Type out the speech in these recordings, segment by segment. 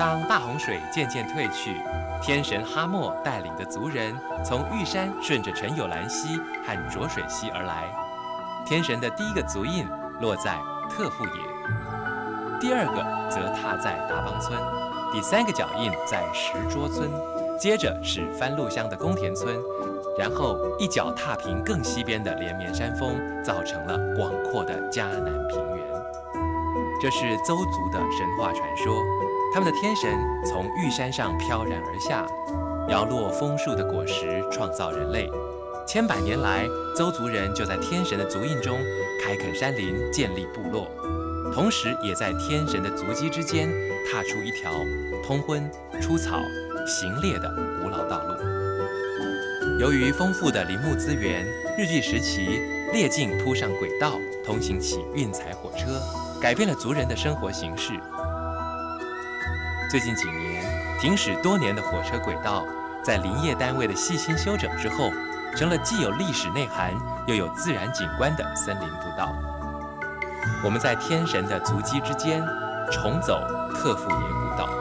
当大洪水渐渐退去，天神哈默带领的族人从玉山顺着陈有兰溪和浊水溪而来。天神的第一个足印落在特富野，第二个则踏在达邦村，第三个脚印在石桌村，接着是番路乡的宫田村，然后一脚踏平更西边的连绵山峰，造成了广阔的嘉南平原。这是邹族的神话传说，他们的天神从玉山上飘然而下，摇落枫树的果实，创造人类。千百年来，邹族人就在天神的足印中开垦山林，建立部落，同时也在天神的足迹之间踏出一条通婚、出草、行猎的古老道路。由于丰富的林木资源，日据时期列境铺上轨道，通行起运材火车，改变了族人的生活形式。最近几年，停驶多年的火车轨道，在林业单位的细心修整之后，成了既有历史内涵又有自然景观的森林步道。我们在天神的足迹之间重走特富野古道。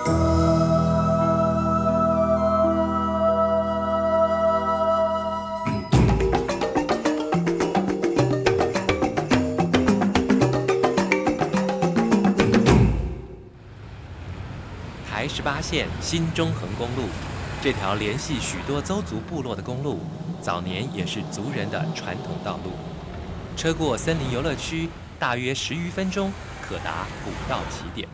台18线新中横公路，这条联系许多邹族部落的公路，早年也是族人的传统道路。车过森林游乐区，大约10余分钟可达古道起点。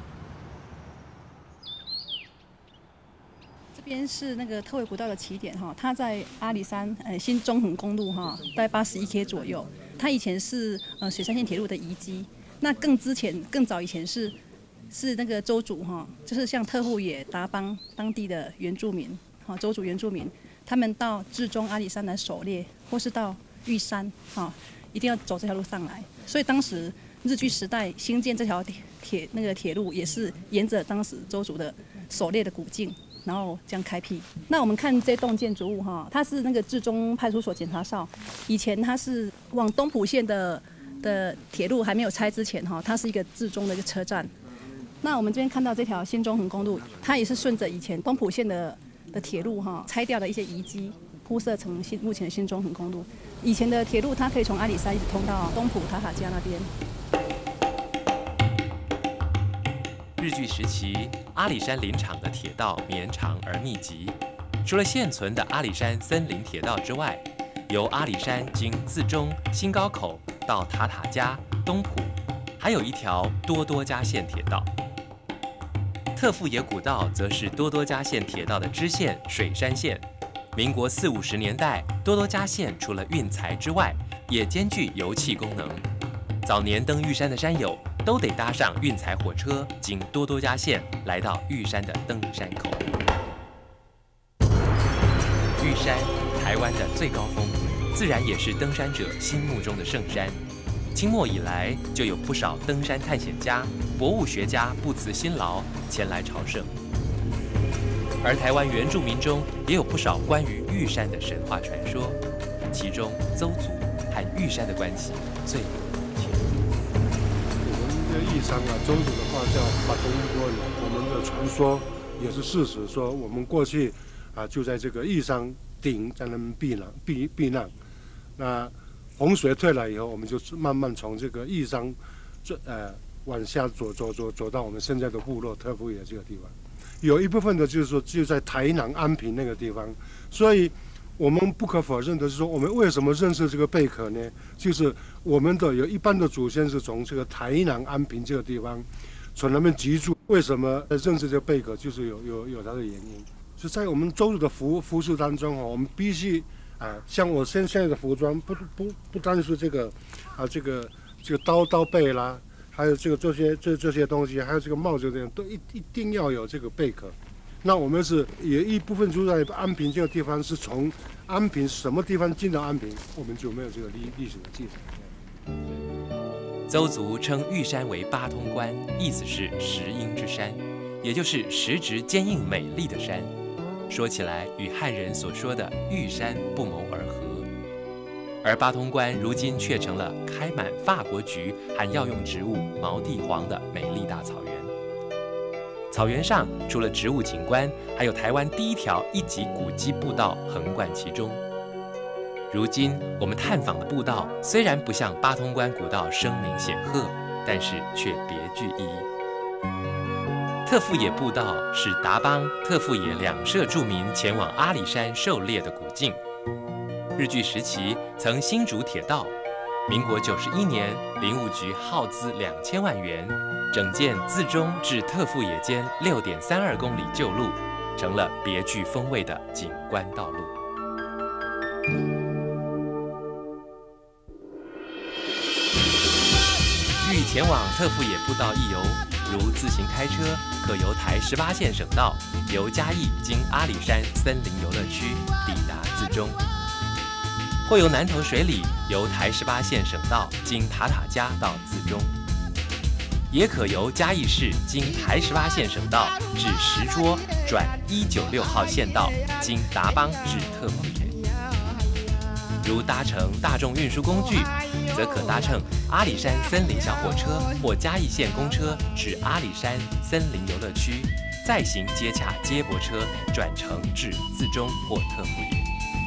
这边是那个特惠古道的起点哈，它在阿里山新中横公路哈，大概81K 左右。它以前是水山线铁路的遗迹，那更早以前是那个邹族哈，就是像特富野、达邦当地的原住民哈，邹族原住民，他们到至中阿里山来狩猎，或是到玉山哈，一定要走这条路上来。所以当时日据时代兴建这条铁路，也是沿着当时邹族的狩猎的古径，然后这样开辟。那我们看这栋建筑物哈，它是那个至中派出所检查哨，以前它是往东浦线的铁路还没有拆之前哈，它是一个至中的一个车站。那我们这边看到这条新中横公路，它也是顺着以前东浦线的铁路哈拆掉的一些遗迹，铺设成目前的新中横公路。以前的铁路它可以从阿里山一直通到东浦塔塔加那边。 日据时期，阿里山林场的铁道绵长而密集。除了现存的阿里山森林铁道之外，由阿里山经自中、新高口到塔塔加、东浦，还有一条多多加线铁道。特富野古道则是多多加线铁道的支线水山线。民国40、50年代，多多加线除了运材之外，也兼具油气功能。早年登玉山的山友都得搭上运材火车，经多多加线来到玉山的登山口。玉山，台湾的最高峰，自然也是登山者心目中的圣山。清末以来，就有不少登山探险家、博物学家不辞辛劳前来朝圣。而台湾原住民中也有不少关于玉山的神话传说，其中邹族和玉山的关系最为密切。 我们的玉山邹族的话叫巴东波语，我们的传说也是事实，说我们过去就在这个玉山顶在那边避难。那洪水退了以后，我们就慢慢从这个玉山往下走到我们现在的部落特富野这个地方。有一部分的就是说就在台南安平那个地方，所以我们不可否认的是说，我们为什么认识这个贝壳呢？就是我们的有一般的祖先是从这个台南安平这个地方，从那边居住。为什么认识这个贝壳？就是有它的原因。就在我们邹族的服饰当中我们必须像我现在的服装不单是这个这个刀背啦。还有这个这些东西，还有这个帽子这样，都一定要有这个贝壳。那我们是有一部分住在安平这个地方，是从安平什么地方进到安平，我们就没有这个历史的记载。 邹族称玉山为八通关，意思是石英之山，也就是实质坚硬美丽的山。说起来与汉人所说的玉山不谋而合。而八通关如今却成了开满法国菊和药用植物毛地黄的美丽大草原。 草原上除了植物景观，还有台湾第一条1级古迹步道横贯其中。如今我们探访的步道虽然不像八通关古道声名显赫，但是却别具意义。特富野步道是达邦、特富野2社住民前往阿里山狩猎的古径。日据时期曾新筑铁道，民国91年林务局耗资2000万元，整建自中至特富野间6.32公里旧路，成了别具风味的景观道路。欲前往特富野步道一游，如自行开车，可由台18线省道由嘉义经阿里山森林游乐区抵达自中，或由南投水里由台18线省道经塔塔加到自中，也可由嘉义市经台18线省道至石桌转196号线道经达邦至特富野。如搭乘大众运输工具，则可搭乘阿里山森林小火车或嘉义县公车至阿里山森林游乐区，再行接洽接驳车转乘至自中或特富野。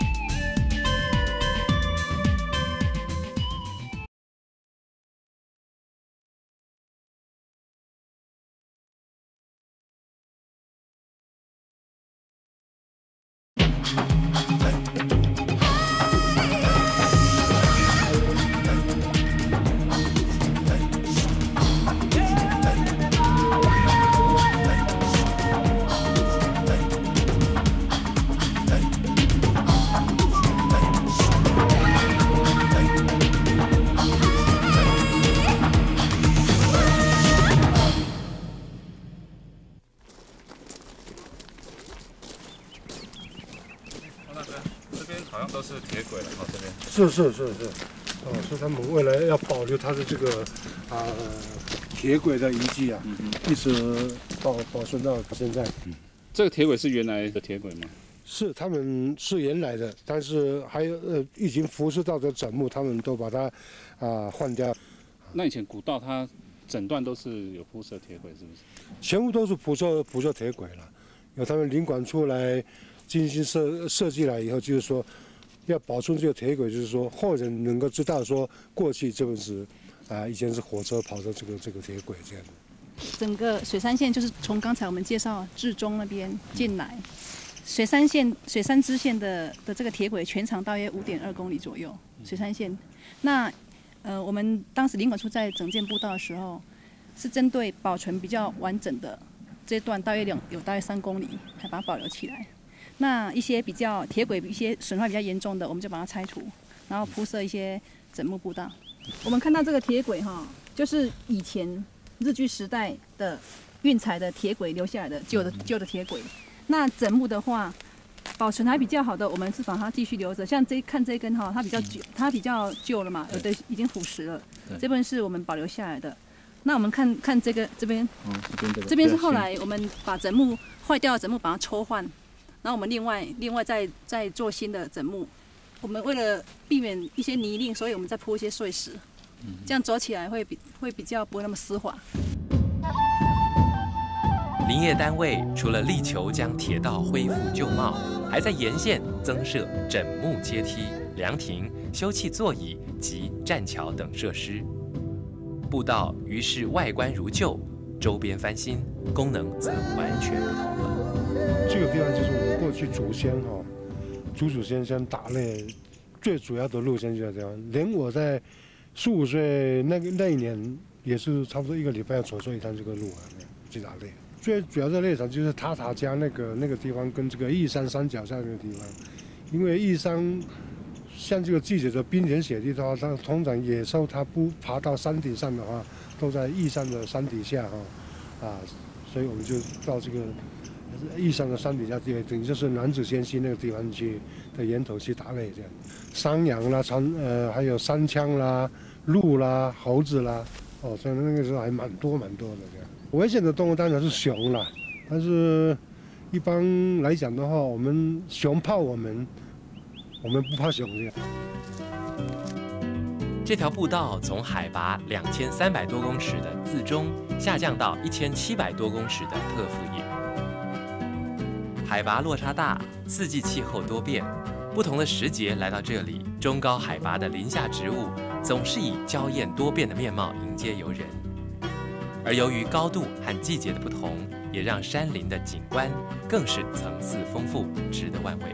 都是铁轨了，这边是，所以他们为了要保留它的这个铁轨的遗迹啊，一直保存到现在。 这个铁轨是原来的铁轨吗？ 是，他们是原来的，但是还有已经辐射到的枕木，他们都把它换掉。 那以前古道它整段都是有铺设铁轨，是不是？ 全部都是铺设铁轨了，由他们林管处来精心设计了以后，就是说要保存这个铁轨，就是说后人能够知道说过去这边是以前是火车跑的这个铁轨这样的。 整个水山线就是从刚才我们介绍至中那边进来，水山支线的这个铁轨全长大约5.2公里左右。水山线，那我们当时林管处在整建步道的时候，是针对保存比较完整的这段，大约3公里，还把它保留起来。那一些铁轨一些损坏比较严重的，我们就把它拆除，然后铺设一些整木步道。我们看到这个铁轨就是以前日据时代的运材的铁轨留下来的旧的铁轨。那整木的话，保存还比较好的，我们是把它继续留着。像这根它比较旧了嘛，有的已经腐蚀了。这边是我们保留下来的。那我们看这边，这边是后来我们把整木坏掉的整木把它抽换，然后我们另外再做新的整木。我们为了避免一些泥泞，所以我们再铺一些碎石，这样走起来会比较不会那么湿滑。 林业单位除了力求将铁道恢复旧貌，还在沿线增设枕木阶梯、凉亭、休憩座椅及栈桥等设施。步道于是外观如旧，周边翻新，功能则完全不同了。 这个地方就是我们过去祖先先打猎最主要的路线就在这样。连我在15岁那一年，也是差不多1个礼拜要走一趟这个路去打猎。最主要的猎场就是塔塔加那个地方，跟这个义山山脚下那个地方。因为义山像这个季节的冰天雪地的话，它通常野兽它不爬到山顶上的话，都在义山的山底下所以我们就到这个义山的山底下，等于就是南子仙溪那个地方去的源头去打猎这样。山羊啦，还有山羌啦、鹿啦、猴子啦，所以那个时候还蛮多的这样。危险的动物当然是熊啦，但是一般来讲的话，我们熊怕我们不怕熊这样。 这条步道从海拔2300多公尺的自中下降到1700多公尺的特富野，海拔落差大，四季气候多变，不同的时节来到这里，中高海拔的林下植物总是以娇艳多变的面貌迎接游人。而由于高度和季节的不同，也让山林的景观更是层次丰富，值得玩味。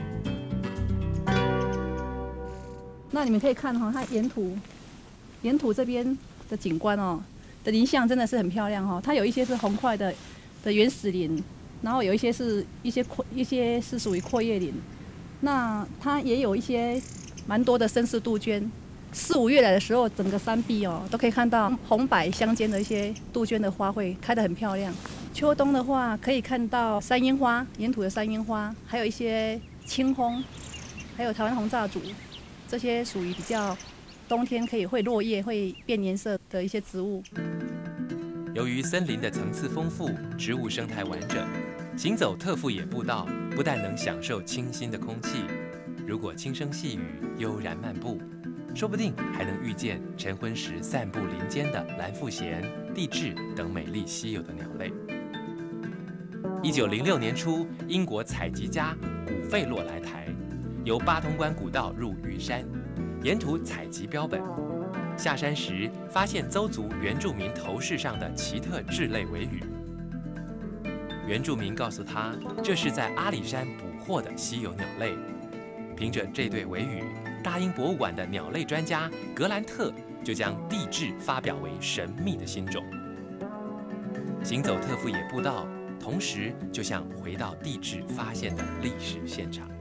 那你们可以看哈，它沿途这边的景观哦，的林相真的是很漂亮哈。它有一些是红块的原始林，然后有一些是属于阔叶林。那它也有一些蛮多的绅士杜鹃。4、5月来的时候，整个山壁哦都可以看到红白相间的一些杜鹃的花卉，开得很漂亮。秋冬的话，可以看到山樱花，沿途的山樱花，还有一些青枫，还有台湾红炸竹，这些属于比较冬天会落叶、会变颜色的一些植物。 由于森林的层次丰富，植物生态完整，行走特富野步道不但能享受清新的空气，如果轻声细语、悠然漫步，说不定还能遇见晨昏时散步林间的蓝腹鹇、地质等美丽稀有的鸟类。1906年初，英国采集家古费洛来台，由八通关古道入玉山，沿途采集标本。下山时发现邹族原住民头饰上的奇特雉类尾羽。原住民告诉他，这是在阿里山捕获的稀有鸟类。凭着这对尾羽，大英博物馆的鸟类专家格兰特就将地质发表为神秘的新种。行走特富野步道，同时就像回到地质发现的历史现场。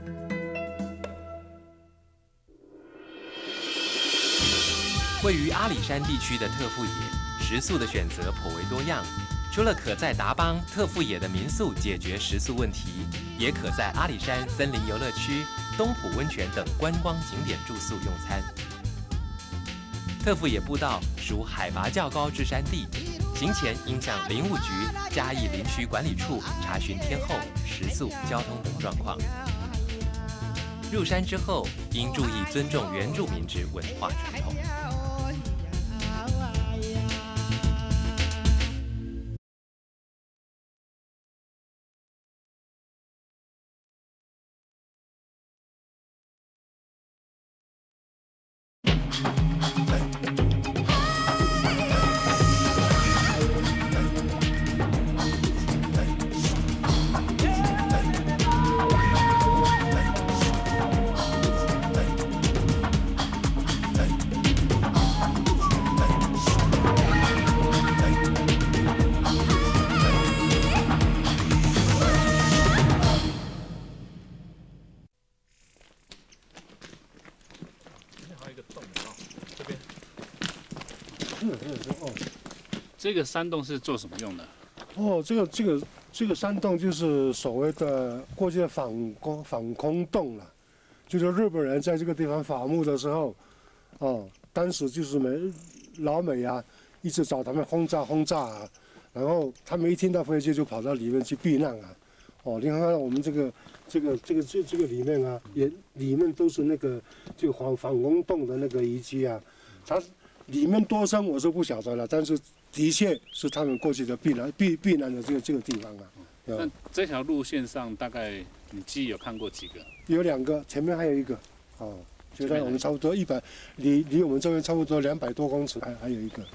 位于阿里山地区的特富野，食宿的选择颇为多样。除了可在达邦特富野的民宿解决食宿问题，也可在阿里山森林游乐区、东浦温泉等观光景点住宿用餐。特富野步道属海拔较高之山地，行前应向林务局嘉义林区管理处查询天候、食宿、交通等状况。入山之后，应注意尊重原住民之文化传统。 这个山洞是做什么用的？ 哦，这个山洞就是所谓的过去的反空洞了，就是日本人在这个地方伐木的时候，哦，当时就是老美啊，一直找他们轰炸啊，然后他们一听到飞机就跑到里面去避难啊。哦，你看看我们这个里面啊，也里面都是那个这个反空洞的那个遗迹啊，它里面多深我是不晓得了，但是的确是他们过去的避难的这个地方啊。 那这条路线上大概你记忆有看过几个？ 有2个，前面还有一个，哦，就在我们差不多100，离我们这边差不多200多公尺，还有一个。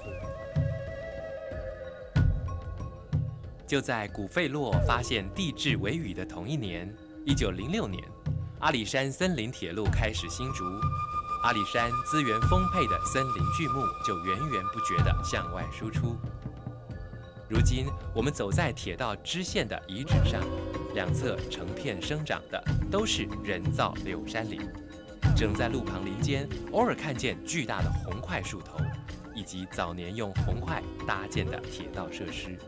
就在古费洛发现地质尾羽的同一年，1906年，阿里山森林铁路开始新竹，阿里山资源丰沛的森林巨木就源源不绝地向外输出。如今，我们走在铁道支线的遗址上，两侧成片生长的都是人造柳杉林。正在路旁林间，偶尔看见巨大的红块树头，以及早年用红块搭建的铁道设施。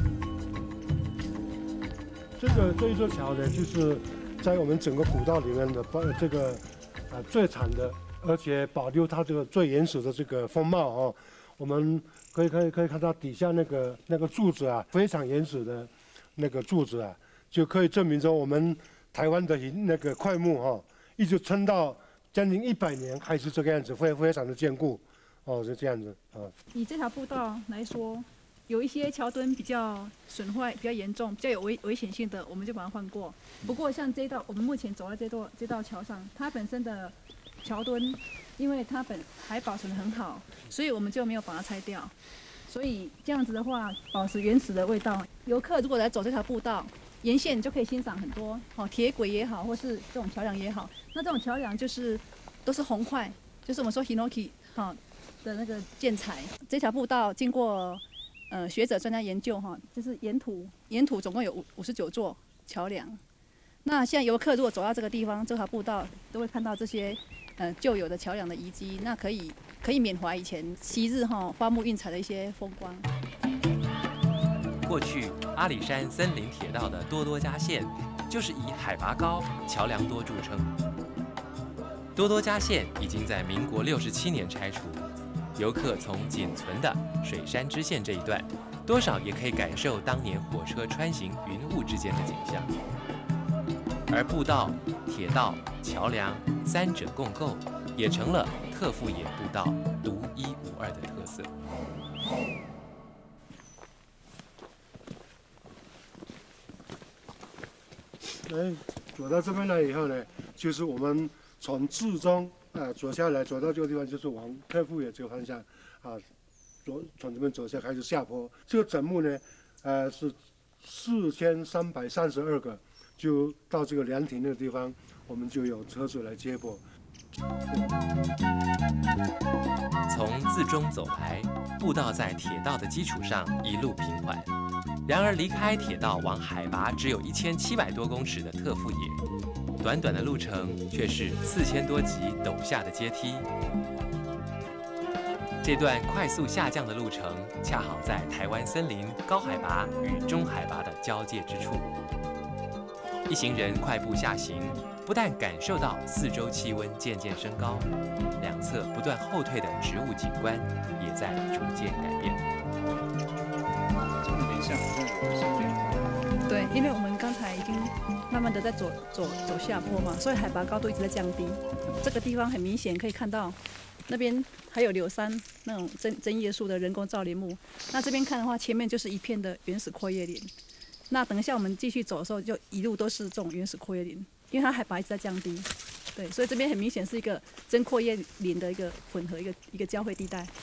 这一座桥呢，就是在我们整个古道里面的最长的，而且保留它这个最原始的这个风貌哦。我们可以看到底下那个柱子啊，非常原始的那个柱子啊，就可以证明着我们台湾的那个桧木哈，一直撑到将近100年还是这个样子，非常的坚固，哦，是这样子啊。 以这条步道来说，有一些桥墩比较损坏、比较严重、比较有危险性的，我们就把它换过。不过像这道我们目前走在这道桥上，它本身的桥墩，因为它还保存得很好，所以我们就没有把它拆掉。所以这样子的话，保持原始的味道。游客如果来走这条步道，沿线就可以欣赏很多铁轨也好，或是这种桥梁也好。那这种桥梁都是红块，就是我们说 hinoki 的那个建材。这条步道经过学者专家研究就是沿途总共有59座桥梁。那现在游客如果走到这个地方，这条步道都会看到这些旧有的桥梁的遗迹，那可以缅怀以前昔日花木运彩的一些风光。 过去阿里山森林铁道的多多加线就是以海拔高、桥梁多著称。多多加线已经在民国67年拆除，游客从仅存的水山支线这一段，多少也可以感受当年火车穿行云雾之间的景象。而步道、铁道、桥梁三者共构，也成了特富野步道独一无二的特色。 走到这边来以后呢，就是我们从至中走下来，走到这个地方就是往特富野这个方向从这边走下开始下坡。这个整目呢，是4332个。就到这个凉亭那个地方，我们就有车子来接驳。 从自中走来，步道在铁道的基础上一路平缓。然而离开铁道往海拔只有1700多公尺的特富野，短短的路程却是4000多级陡下的阶梯。这段快速下降的路程，恰好在台湾森林高海拔与中海拔的交界之处。一行人快步下行，不但感受到四周气温渐渐升高，两侧不断后退的植物景观也在逐渐改变。 有点像身边。 对，因为我们刚才已经慢慢的在走下坡嘛，所以海拔高度一直在降低。这个地方很明显可以看到，那边还有柳杉那种针叶树的人工造林木。那这边看的话，前面就是一片的原始阔叶林。那等一下我们继续走的时候，就一路都是这种原始阔叶林，因为它海拔一直在降低，对，所以这边很明显是一个真阔叶林的一个混合一个交汇地带。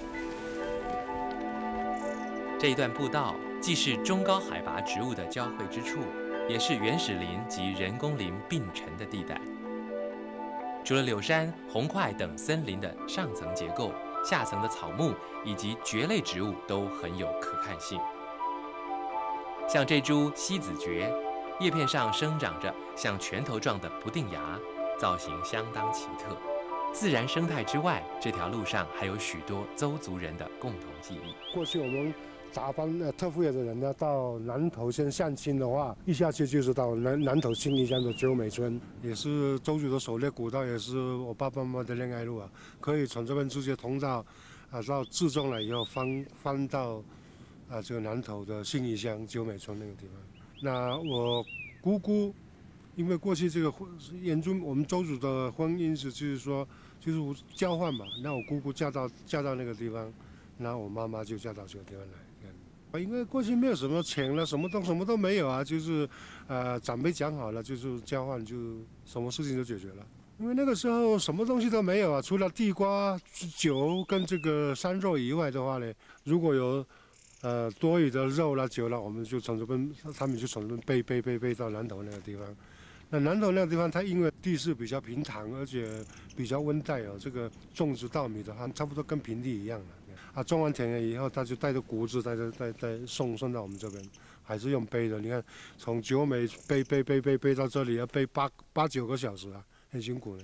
这一段步道既是中高海拔植物的交汇之处，也是原始林及人工林并陈的地带。除了柳杉、红桧等森林的上层结构，下层的草木以及蕨类植物都很有可看性。像这株西子蕨，叶片上生长着像拳头状的不定芽，造型相当奇特。自然生态之外，这条路上还有许多邹族人的共同记忆。 过去我们杂班特富野的人呢，到南投先相亲的话，一下去就是到南投新义乡的九美村，也是邹族的狩猎古道，也是我爸爸妈妈的恋爱路啊。可以从这边直接通到到至中来以后翻到这个南投的新义乡九美村那个地方。那我姑姑，因为过去这个原住我们邹族的婚姻就是说就是交换嘛，那我姑姑嫁到那个地方，那我妈妈就嫁到这个地方来。因为过去没有什么钱了，什么都没有啊，就是长辈讲好了，就是交换，就什么事情都解决了。因为那个时候什么东西都没有啊，除了地瓜、酒跟这个山肉以外的话呢，如果有多余的肉啦、酒啦，我们就从这边，他们就从这边背到南投那个地方。那南投那个地方，它因为地势比较平坦，而且比较温带这个种植稻米的话，差不多跟平地一样了。种完田了以后，他就带着谷子带送到我们这边，还是用背的。你看，从九美背到这里，要背8、9个小时啊，很辛苦呢。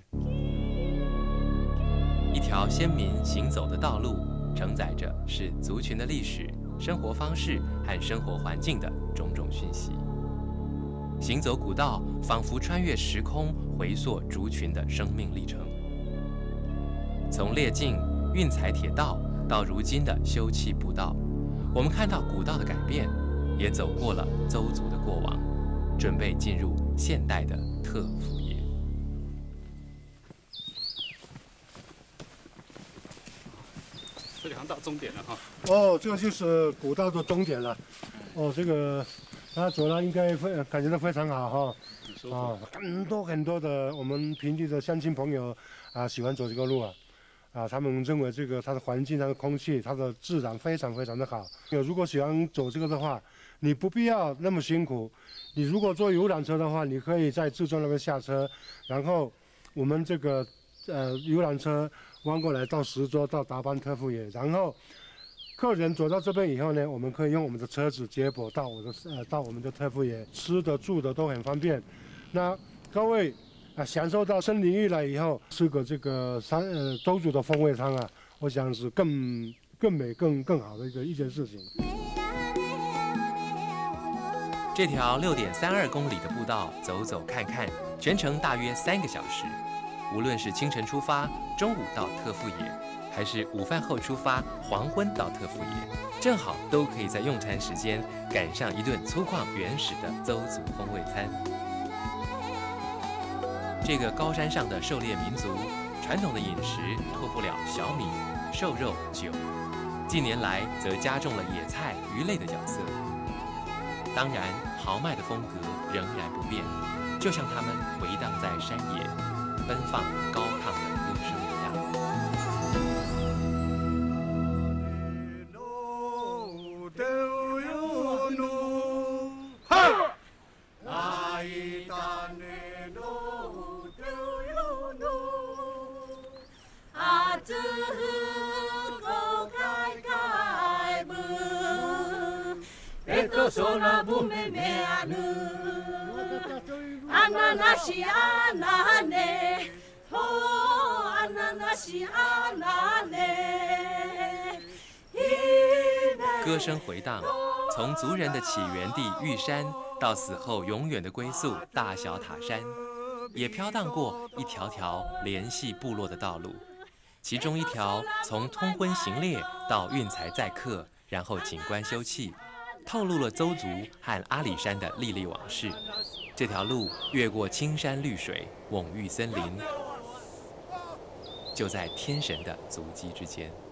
一条先民行走的道路，承载着是族群的历史、生活方式和生活环境的种种讯息。行走古道，仿佛穿越时空，回溯族群的生命历程。从列境运材铁道到如今的休憩步道，我们看到古道的改变，也走过了邹族的过往，准备进入现代的特富野。 里好像到终点了哈。 哦，这个就是古道的终点了。哦，这个他走了应该感觉到非常好哈。啊，很多的我们平地的乡亲朋友啊，喜欢走这个路啊。啊，他们认为这个它的环境、它的空气、它的自然非常非常的好。如果喜欢走这个的话，你不必要那么辛苦。你如果坐游览车的话，你可以在至尊那边下车，然后我们这个游览车弯过来到石桌到达班特富野，然后客人走到这边以后呢，我们可以用我们的车子接驳到我们的特富野，吃的住的都很方便。那各位享受到森林浴了以后，吃个这个周族的风味汤啊，我想是更美更好的一件事情。 这条6.32公里的步道走走看看，全程大约3个小时。无论是清晨出发，中午到特富野，还是午饭后出发，黄昏到特富野，正好都可以在用餐时间赶上一顿粗犷原始的邹族风味餐。这个高山上的狩猎民族，传统的饮食脱不了小米、瘦肉、酒，近年来则加重了野菜、鱼类的角色。当然，豪迈的风格仍然不变，就像他们回荡在山野，奔放高亢的歌声一样。 Sola bume meanu Ananashi anane Oh ananashi anane 歌声回荡，从族人的起源地玉山到死后永远的归宿大小塔山，也飘荡过一条条联系部落的道路，其中一条从通婚行猎到运财载客，然后景观休憩，透露了邹族和阿里山的历历往事。这条路越过青山绿水、蓊郁森林，就在天神的足迹之间。